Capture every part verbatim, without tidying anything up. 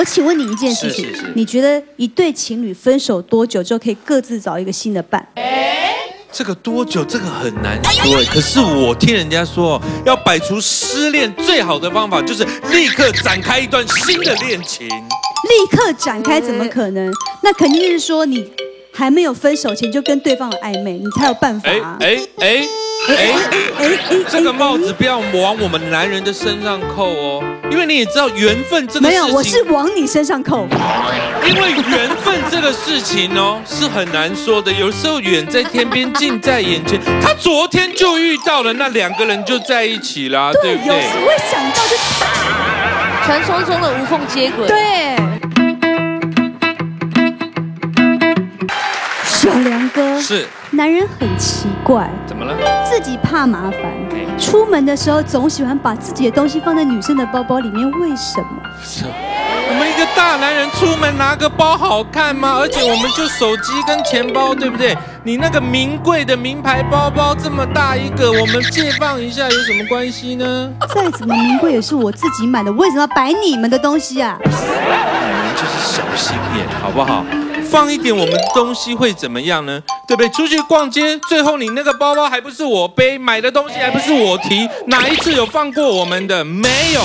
我请问你一件事情， 是是是你觉得一对情侣分手多久之后可以各自找一个新的伴？ 这个多久？这个很难说哎。可是我听人家说，要摆除失恋最好的方法就是立刻展开一段新的恋情。 立刻展开怎么可能？那肯定是说你还没有分手前就跟对方有暧昧，你才有办法、啊。 哎哎哎哎哎哎，这个帽子不要往我们男人的身上扣哦，因为你也知道缘分这个事情。 没有，我是往你身上扣。 因为缘分这个事情哦是很难说的，有时候远在天边，近在眼前。他昨天就遇到了，那两个人就在一起啦，对不对？ 有时会想到就传说中的无缝接轨。 对。小梁哥， 是男人很奇怪， 怎么了？ 自己怕麻烦，出门的时候总喜欢把自己的东西放在女生的包包里面，为什么？ 我们一个大男人出门拿个包好看吗？而且我们就手机跟钱包，对不对？你那个名贵的名牌包包这么大一个，我们借放一下有什么关系呢？ 再怎么名贵也是我自己买的，为什么要摆你们的东西啊？ 你们就是小心眼，好不好？放一点我们的东西会怎么样呢？对不对？出去逛街，最后你那个包包还不是我背，买的东西还不是我提，哪一次有放过我们的？没有。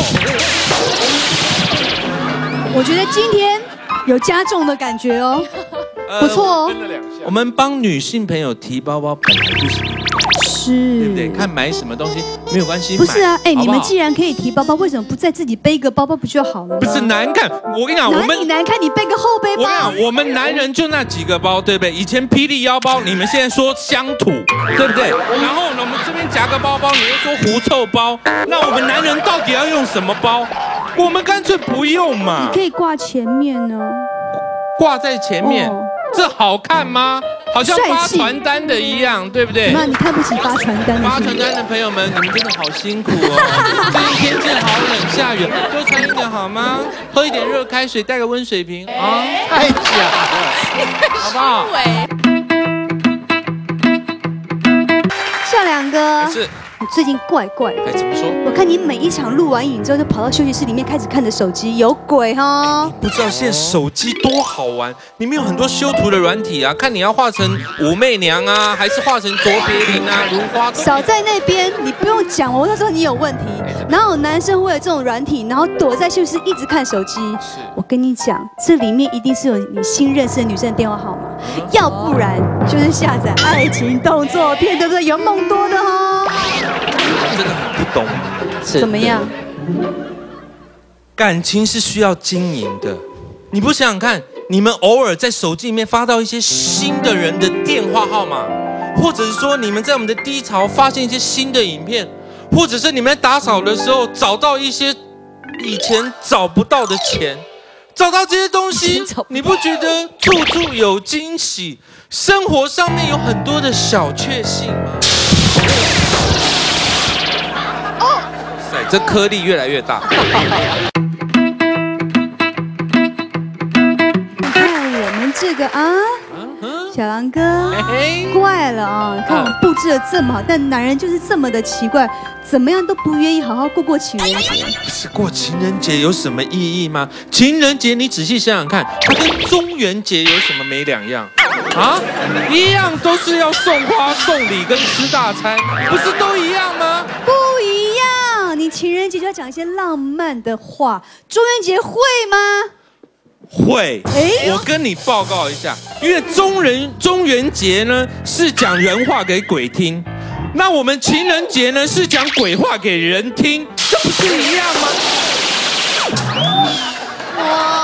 我觉得今天有加重的感觉哦，不错哦。 我们帮女性朋友提包包本来就是。 是， 对不对？看买什么东西没有关系。 不是啊，哎， 你们既然可以提包包，为什么不再自己背一个包包不就好了？ 不是难看，我跟你讲，我们哪里难看？你背个后背包。 我跟你讲，我们男人就那几个包，对不对？以前霹雳腰包，你们现在说乡土，对不对？然后呢，我们这边夹个包包，你又说狐臭包，那我们男人到底要用什么包？我们干脆不用嘛。 你可以挂前面呢， 挂在前面。哦，这好看吗？好像发传单的一样，对不对？ 那你看不起发传单的？ 发传单的朋友们，你们真的好辛苦哦！最近天气好冷，下雨，多穿一点好吗？喝一点热开水，带个温水瓶啊！太假了，好不好？ 笑两哥， 是。 你最近怪怪的， 该怎么说？ 我看你每一场录完影之后，就跑到休息室里面开始看着手机，有鬼哈！ 你不知道现在手机多好玩，里面有很多修图的软体啊，看你要画成武媚娘啊，还是画成卓别林啊、如花。 少在那边，你不用讲，我都知道你有问题。哪有男生会有这种软体，然后躲在休息室一直看手机？我跟你讲，这里面一定是有你新认识的女生的电话号码，嗯、要不然就是下载爱情动作片，对不对？有梦多的哈。 真的很不懂， 怎么样？ 感情是需要经营的，你不想想看，你们偶尔在手机里面发到一些新的人的电话号码，或者是说你们在我们的低潮发现一些新的影片，或者是你们在打扫的时候找到一些以前找不到的钱，找到这些东西，你不觉得处处有惊喜？生活上面有很多的小确幸吗？这颗粒越来越大。 你看我们这个啊，小狼哥，怪了啊！你看我们布置的这么好，但男人就是这么的奇怪，怎么样都不愿意好好过过情人节。 不是过情人节有什么意义吗？情人节你仔细想想看，它跟中元节有什么没两样？啊，一样都是要送花、送礼跟吃大餐，不是都一样吗？ 不一样。你情人节就要讲一些浪漫的话，中元节会吗？ 会。哎，我跟你报告一下，因为中人中元节呢是讲人话给鬼听，那我们情人节呢是讲鬼话给人听，这不是一样吗？ 哇！